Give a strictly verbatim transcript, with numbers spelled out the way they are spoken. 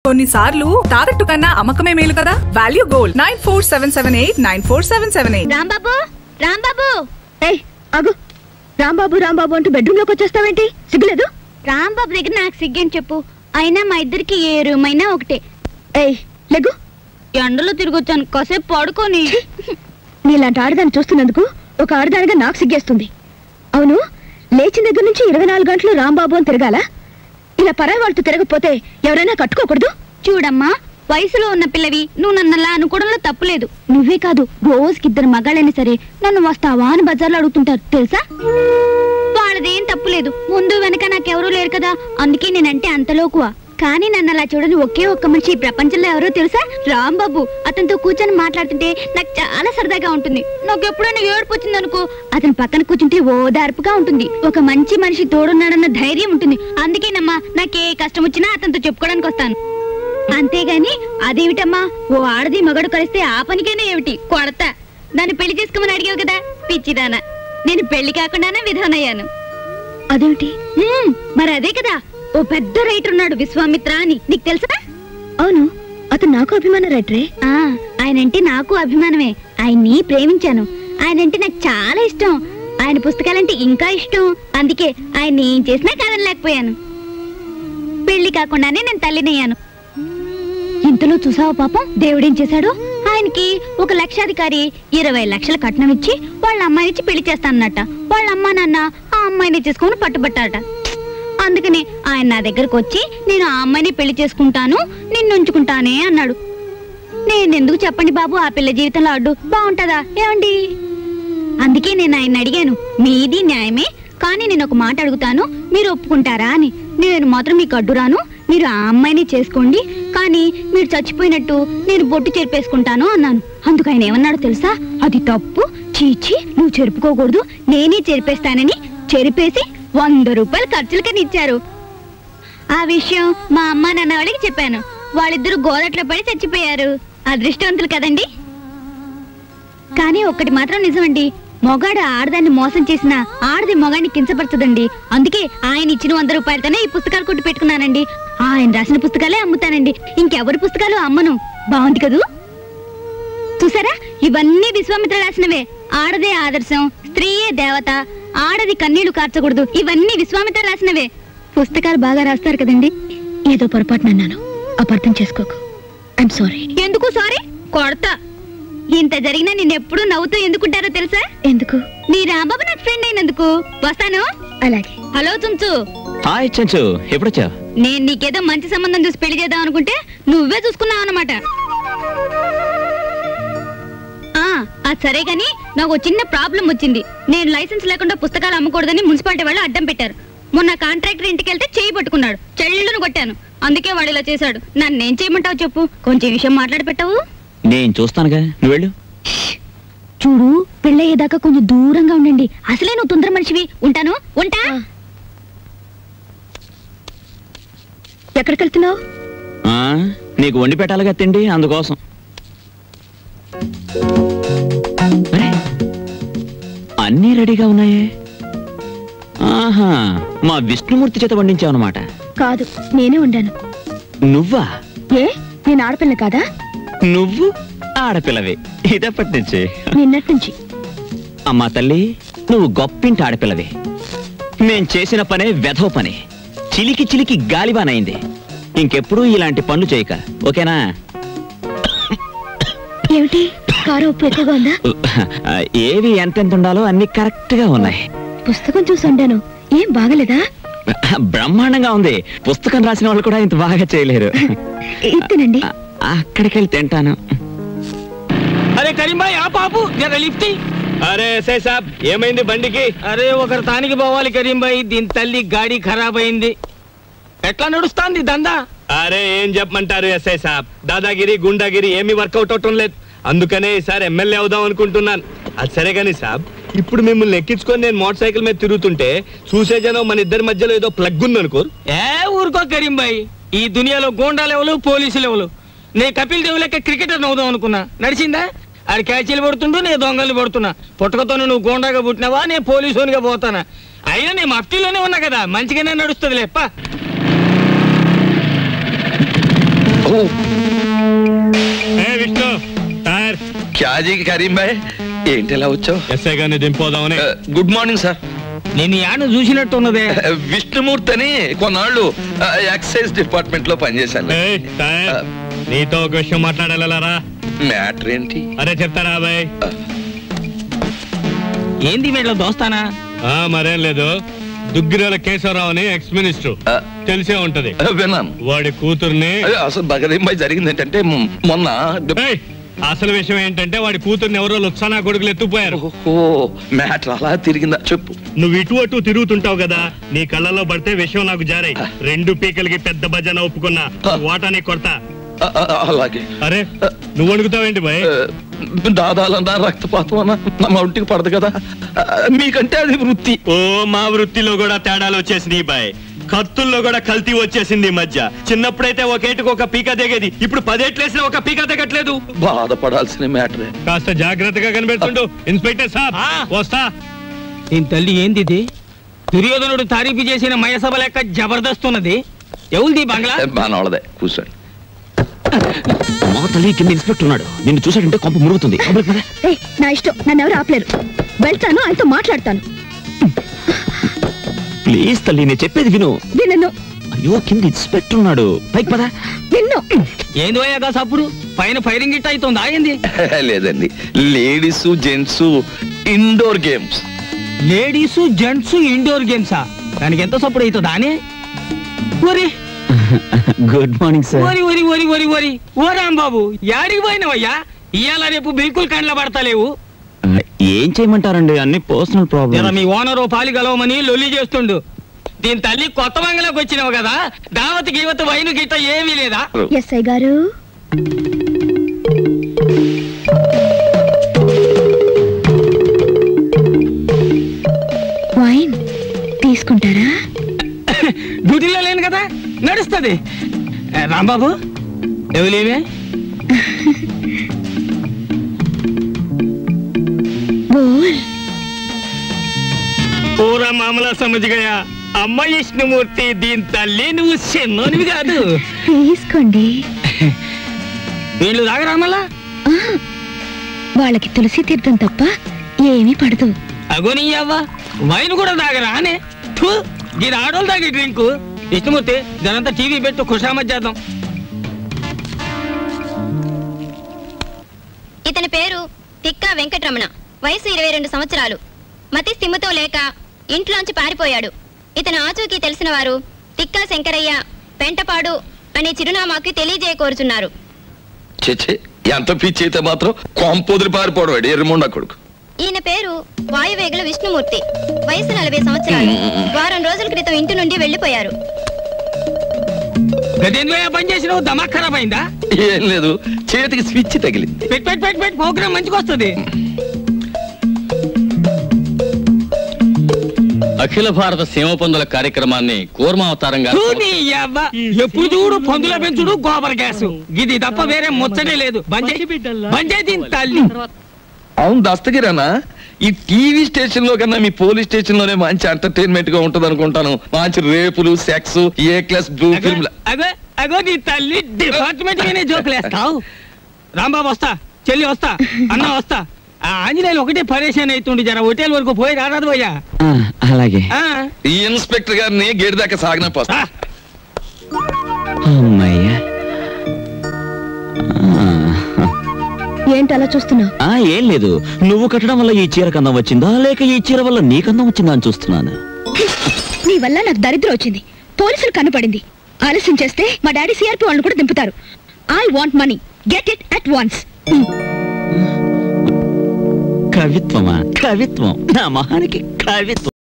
కొన్నిసార్లు తాకట్టు కన్నా అమ్మకమే మేలు కదా. Value gold nine four seven seven eight nine four seven seven eight. Rambabu Rambabu ఏయ్ ఆగు. రాంబాబు రాంబాబు అంటూ బెడ్రూమ్ లోకి వచ్చేస్తావేంటి? సిగ్గులేదు? రాంబాబు దగ్గర నాకు సిగ్గని చెప్పు. అయినా మా ఇద్దరికి ఏ రూమ్ అయినా ఒకటే. ఏయ్ లెగ్గు. ఎండలో తిరిగొచ్చాను, కాసేపు పడుకొని. నీలాంటి ఆడదాన్ని చూస్తున్నందుకు ఒక ఆడదానిగా నాకు సిగ్గేస్తుంది. అవును, లేచిన దగ్గర నుంచి ఇరవై నాలుగు గంటలు రాంబాబు అని తిరగాల? ఇలా పరాయి వాళ్ళతో తిరగకపోతే ఎవరైనా కట్టుకోకూడదు? చూడమ్మా, వయసులో ఉన్న పిల్లవి నువ్వు నన్నలా అనుకోవడంలో తప్పులేదు. నువ్వే కాదు, రోజుకి ఇద్దరు మగాళ్ళైనా సరే నన్ను వస్తావా అని బజార్లో అడుగుతుంటారు తెలుసా. వాళ్ళదేం తప్పులేదు, ముందు వెనక నాకెవరూ లేరు కదా, అందుకే నేనంటే అంతలోకువా. కానీ నన్ను అలా చూడని ఒకే ఒక్క మనిషి ఈ ప్రపంచంలో ఎవరో తెలుసా? రాంబాబు. అతనితో కూర్చొని మాట్లాడుతుంటే నాకు చాలా సరదాగా ఉంటుంది. నాకు ఎప్పుడైనా ఏడుపు వచ్చింది అనుకో, అతని పక్కన కూర్చుంటే ఓదార్పుగా ఉంటుంది. ఒక మంచి మనిషి తోడున్నాడన్న ధైర్యం ఉంటుంది. అందుకేనమ్మా నాకే కష్టం వచ్చినా అతనితో చెప్పుకోవడానికి వస్తాను. అంతేగాని అదేమిటమ్మా, ఓ ఆడది మగడు కలిస్తే ఆ పనికైనా ఏమిటి కొడతా. నన్ను పెళ్లి చేసుకోమని అడిగావు కదా పిచ్చిదానా, నేను పెళ్లి కాకుండానే విధానయ్యాను. అదేమిటి? మరి అదే కదా, ఓ పెద్ద రైటర్ ఉన్నాడు విశ్వామిత్ర అని, నీకు తెలుసా? అవును, అతను నాకు అభిమాన రైటరే. ఆ ఆయనంటే నాకు అభిమానమే. ఆయన్ని ప్రేమించాను. ఆయనంటే నాకు చాలా ఇష్టం. ఆయన పుస్తకాలంటే ఇంకా ఇష్టం. అందుకే ఆయన్ని ఏం చేసినా కాదనలేకపోయాను. పెళ్లి కాకుండానే నేను తల్లినయ్యాను. ఇంతలో చూసావా పాపం దేవుడేం చేశాడు? ఆయనకి ఒక లక్షాధికారి ఇరవై లక్షల కట్నం ఇచ్చి వాళ్ళ అమ్మాయినిచ్చి పెళ్లి చేస్తానన్నట. వాళ్ళ అమ్మా నాన్న ఆ అమ్మాయిని చేసుకుని పట్టుబట్టారట. అందుకని ఆయన నా దగ్గరకు వచ్చి నేను ఆ అమ్మాయిని పెళ్లి చేసుకుంటాను, నిన్ను ఉంచుకుంటానే అన్నాడు. నేనెందుకు చెప్పండి బాబు ఆ పిల్ల జీవితంలో అడ్డు బాగుంటదా ఏమండి? అందుకే నేను ఆయన అడిగాను, మీది న్యాయమే, కానీ నేను ఒక మాట అడుగుతాను, మీరు ఒప్పుకుంటారా అని. నేను మాత్రం మీకు అడ్డు రాను, మీరు ఆ అమ్మాయిని చేసుకోండి, కానీ మీరు చచ్చిపోయినట్టు నేను బొట్టు చెరిపేసుకుంటాను అన్నాను. అందుకు ఆయన ఏమన్నాడు తెలుసా? అది తప్పు, చీచి నువ్వు చెరుపుకోకూడదు, నేనే చెరిపేస్తానని చెరిపేసి వంద రూపాయలు ఖర్చులకని ఇచ్చారు. ఆ విషయం మా అమ్మ నాన్న వాళ్ళకి చెప్పాను. వాళ్ళిద్దరూ గోదట్లో పడి చచ్చిపోయారు. అదృష్టవంతులు కదండి. కానీ ఒక్కటి మాత్రం నిజమండి, మొగాడు ఆడదాన్ని మోసం చేసిన ఆడది మొగాడిని కించపరచదండి. అందుకే ఆయన ఇచ్చిన వంద రూపాయలతోనే ఈ పుస్తకాలు కొట్టి పెట్టుకున్నానండి. ఆయన రాసిన పుస్తకాలే అమ్ముతానండి, ఇంకెవరి పుస్తకాలు అమ్మను. బాగుంది కదూ? చూసారా, ఇవన్నీ విశ్వామిత్ర రాసినవే. ఆడదే ఆదర్శం, స్త్రీయే దేవత, ఆడది కన్నీళ్లు కార్చకూడదు, ఇవన్నీ విశ్వామిత్ర రాసినవే. పుస్తకాలు బాగా రాస్తారు కదండి. ఏదో పొరపాటున అన్నాను, అపార్థం చేసుకోకు. I'm sorry. ఎందుకు సారీ? కొడతా. ఇంత జరిగినా నిన్నెప్పుడు నవ్వుతూ ఎందుకుంటారో తెలుసా? ఎందుకు? నీ రాంబాబు నాకు ఫ్రెండ్ అయినందుకు. వస్తాను. అలాగే. హలో చుంచు. హాయ్ చెంచు, ఎప్పుడొచ్చావు? నేను నీకేదో మంచి సంబంధం చూసి పెళ్లి చేద్దాం అనుకుంటే నువ్వే చూసుకున్నావు అన్నమాట. అది సరే గాని నాకు చిన్న ప్రాబ్లం వచ్చింది. నేను లైసెన్స్ లేకుండా పుస్తకాలు అమ్మకూడదని మున్సిపాలిటీ వాళ్ళు అడ్డం పెట్టారు. మొన్న కాంట్రాక్టర్ ఇంటికి వెళ్తే చేయి పట్టుకున్నాడు, చెల్లెళ్ళను కొట్టాను. అందుకే వాడు ఇలా చేశాడు. నన్నేం చేయమంటావు చెప్పు? కొంచెం విషయం మాట్లాడి పెట్టావు. నేను చూస్తానుగా, నువ్వు వెళ్ళు. చూడు, పెళ్ళయ్యేదాకా కొంచెం దూరంగా ఉండండి. అసలే నువ్వు తొందర మనిషివి. ఉంటాను, ఉంటా. ఎక్కడికి వెళ్తున్నావు? నీకు వండి పెట్టాలిగా తిండి, అందుకోసం. అన్నీ రెడీగా ఉన్నాయే. ఆహా, మా విష్ణుమూర్తి చేత వండించావు అన్నమాట. కాదు, నేనే వండాను. నువ్వా? ఏ, నేను ఆడపిల్ల కాదా? నువ్వు ఆడపిల్లవే ఇదప్పటి నుంచి. నిన్నటి నుంచి. అమ్మా తల్లి, నువ్వు గొప్పింటి ఆడపిల్లవే. మేం చేసిన పనే వెధవ పని, చిలికి చిలికి గాలిబానైంది. ఇంకెప్పుడు ఇలాంటి పనులు చేయక, ఓకేనా? ఏమిటి, కారం ఉప్పు ఎక్కువగా ఉందా? ఏవి ఎంతెంత ఉండాలో అన్ని కరెక్ట్ గా ఉన్నాయి. పుస్తకం చూసి వండాను, ఏం బాగలేదా? బ్రహ్మాండంగా ఉంది. పుస్తకం రాసిన వాళ్ళు కూడా ఇంత బాగా చేయలేరు. ఇత్తనండి. అక్కడికి వెళ్ళి తింటాను. అరే కరీం భాయ్, ఆ పాపు జర లిఫ్ట్. అరే ఎస్ఐ సాబ్, ఏమైంది బండికి? అరే ఒకరు తానికి పోవాలి కరీం భాయ్, దీని తల్లి గాడి ఖరాబ్ అయింది. ఎట్లా నడుస్తాంది దందా? అరే ఏం చెప్పమంటారు ఎస్ఐ సాబ్, దాదాగిరి గుండాగిరి ఏమీ వర్కౌట్ అవటం లేదు. అందుకనే ఈసారి ఎమ్మెల్యే అవుదాం అనుకుంటున్నాను. అది సరే కానీ సాబ్, ఇప్పుడు మిమ్మల్ని ఎక్కించుకొని నేను మోటార్ సైకిల్ మీద తిరుగుతుంటే చూసే జనం మన ఇద్దరి మధ్యలో ఏదో ప్లగ్ ఉంది అనుకోరు. ఏ ఊరుకో కరీం భాయ్, ఈ దునియాలో గోండా లెవెలు పోలీసు లెవెలు. నేను కపిల్ దేవ్ లెక్క క్రికెటర్ అవుదాం అనుకున్నా, నడిచిందా? ఆడు క్యాచీలు పడుతుంటూ నేను దొంగలు పడుతున్నా. పుట్టకతో నువ్వు గోండాగా పుట్టినావా, నేను పోలీసునిగా పోతానా? అయినా నేను మఫ్టీలోనే ఉన్నా కదా, మంచిగానే నడుస్తుంది లేప్ప. విష్ణు టైర్ క్యాజీ కరీం భాయ్ ఏంటి ఎలా వచ్చావు? ఎస్ఐ గారిని దింపోదామని. Good morning sir. నేను యాను చూసినట్టు ఉన్నదే. విష్ణుమూర్తి అని కొన్నాళ్ళు ఎక్సైజ్ డిపార్ట్మెంట్ లో పనిచేశాను. నీతో ఒక విషయం మాట్లాడాలరా. మ్యాటర్ ఏంటి? అరే చెప్తారా బాయ్. ఏంది వీళ్ళ దోస్తానా? మరేం లేదు, దుగ్గిరాల కేశవరావు అని ఎక్స్ మినిస్టర్ తెలిసే ఉంటది. విన్నాను. వాడి కూతుర్ని అసలు బగదీంబాయ్ జరిగింది ఏంటంటే మొన్న అసలు విషయం ఏంటంటే వాడి కూతుర్ని ఎవరో లుత్సానా కొడుకులు ఎత్తుపోయారు. మ్యాటర్ అలా తిరిగిందా చెప్పు. నువ్వు ఇటు అటు తిరుగుతుంటావు కదా, నీ కళ్ళలో పడితే విషయం నాకు జారాయి. రెండు పీకలకి పెద్ద భజన ఒప్పుకున్నా, వాటాని కొడతా. అలాగే. అరే నువ్వు అడుగుతావేంటి బాయ్? దాదాలన్నా రక్తపాతం అన్నా మా ఒంటికి పడదు కదా, మీకంటే అది వృత్తి. ఓ మా వృత్తిలో కూడా తేడాలు వచ్చేసింది బాయ్. కత్తుల్లో కూడా కల్తీ వచ్చేసింది ఈ మధ్య. చిన్నప్పుడైతే ఒకేటికి ఒక పీక దిగేది, ఇప్పుడు పదేట్లేసిన ఒక పీక దిగట్లేదు. బాధపడాల్సిన మ్యాటరే. కాస్త జాగ్రత్తగా కనిపెడుతుండు ఇన్స్పెక్టర్ సాబ్. వస్తా. దీని తల్లి ఏంది ఇది? దుర్యోధనుడు తారీఫు చేసిన మయసభ లెక్క జబర్దస్త్ ఉన్నది. ఎవరిది బంగ్లా? బానోళ్ళదే, కూర్చోండి. మా తల్లి కింద ఇన్స్పెక్టర్ ఉన్నాడు, నిన్ను చూసాడంటే కొంప మురుగుతుంది. నా ఇష్టం, నన్ను ఎవరు ఆపలేరు. వెళ్తాను, ఆయనతో మాట్లాడతాను. ప్లీజ్ తల్లి, నేను చెప్పేది విను. విన్ను. అయ్యో కింద ఇన్స్పెక్టర్ ఉన్నాడు, పైకి పదా. విన్ను. ఏంది పోయాగా సప్పుడు పైన ఫైరింగ్ గిట్ అవుతుంది. ఆగింది లేదండి, ladies gents indoor games. Ladies gents indoor గేమ్సా? దానికి ఎంత సప్పుడు అవుతుందా అని? Good morning sir. ఓరి ఓరి ఓరి ఓరి ఓరి ఓ రాంబాబు, యాడికి పోయినవయ్యా? ఇవాళ రేపు బిల్కుల్ కండ్ల పడతలేవు. ఏం చేయమంటారండి, అన్ని పర్సనల్ ప్రాబ్లమ్. మీ ఓనరు పాలి గలవమని లొల్లి చేస్తుండు. దీని తల్లి కొత్త బంగ్లాకి వచ్చినావు కదా, దావత్ గీవత్ వైను గిట్ట ఏమీ లేదా? ఎస్ఐ గారు, వైన్ తీసుకుంటారా? డ్యూటీలో లేను కదా, నడుస్తుంది. రాంబాబు ఎవలేమే? పూరా మామలా సమజ్గయా. అమ్మ విష్ణుమూర్తి, దీని తల్లి నువ్వు చిన్నోనివి కాదు. తీసుకోండి. వీళ్ళు తాగరామలా? వాళ్ళకి తులసి తీర్థం తప్ప ఏమీ పడదు. అగోని అవ్వ, వైన్ కూడా తాగరా అనే? దీని ఆడోళ్ళు తాగే డ్రింకు. విష్ణుమూర్తి, దానంతా టీవీ పెట్టు, ఖుషామత్ చేద్దాం. ఇతని పేరు తిక్కా వెంకటరమణ. వయసు ఇరవై రెండు సంవత్సరాలు. మతి స్థిమితో లేక ఇంట్లోంచి పారిపోయాడు. ఇతను ఆచూకీ తెలిసిన వారు తిక్కా శంకరయ్య, పెంటపాడు అనే చిరునామాకి తెలియజేయకోరుచున్నారు. చేచే ఎంత పిచ్చి అయితే మాత్రం కాంపోదులు పారిపోవడం ఎర్రమొండ కొడుకు. ఈయన పేరు వాయువేగుల విష్ణుమూర్తి. వయసు నలభై సంవత్సరాలు. వారం రోజుల క్రితం ఇంటి నుండి వెళ్లిపోయారు. పని చేసినావు, దమాక్ ఖరాబ్ అయిందా? ఏం లేదు, చేతికి స్విచ్ తగిలింది. పెట్ పెట్ పెట్ పెట్ ప్రోగ్రామ్ మంచిగా వస్తుంది. అఖిల భారత సేవ పందుల కార్యక్రమాన్ని కూర్మావతారంగా ఎప్పుడు చూడు పందుల పెంచుడు, గోబర్ గ్యాస్, ఇది తప్ప వేరే ముచ్చటే లేదు. తల్లి అవును దస్తగిరానా, ఈ టీవీ స్టేషన్ లో కన్నా మీ పోలీస్ స్టేషన్ లోనే మంచి ఎంటర్టైన్మెంట్ గా ఉంటది అనుకుంటాను. మంచి రేపులు, sex, A class blue film. అగో అగో నీ తల్లి డిపార్ట్మెంట్ గానే జోకులేస్తావు. రాంబాబు వస్తా, చెల్లి వస్తా, అన్న వస్తా. ఆ ఆంజనేయులు ఒకటే పరేషాన్ అవుతుండే, జర హోటల్ వరకు పోయి రారాదు పోయా. అలాగే. ఈ ఇన్స్పెక్టర్ గారిని గేట్ దాకా సాగిన పోస్తా. అమ్మయ్యా, ఏంటి అలా చూస్తున్నావు? ఏం లేదు, నువ్వు కట్టడం వల్ల ఈ చీర కన్నం వచ్చిందా, లేక ఈ చీర వల్ల నీ కన్నం వచ్చిందా అని చూస్తున్నాను. నీ వల్ల నాకు దరిద్రం వచ్చింది. పోలీసులు కనపడింది. ఆలస్యం చేస్తే మా డాడీ సిఆర్పి వాళ్ళని కూడా దింపుతారు. I want money, get it at once. కవిత్వమా? కవిత్వం నా మొహానికి కవిత్వం.